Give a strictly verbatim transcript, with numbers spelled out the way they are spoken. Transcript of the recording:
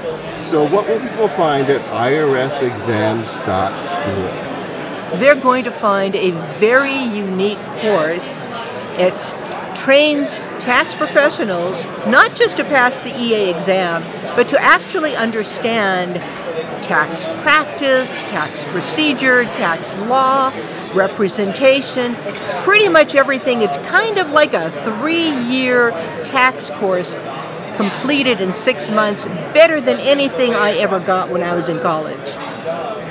So what will people find at I R S exams dot school? They're going to find a very unique course. It trains tax professionals not just to pass the E A exam, but to actually understand tax practice, tax procedure, tax law, representation, pretty much everything. It's kind of like a three-year tax course completed in six months, better than anything I ever got when I was in college.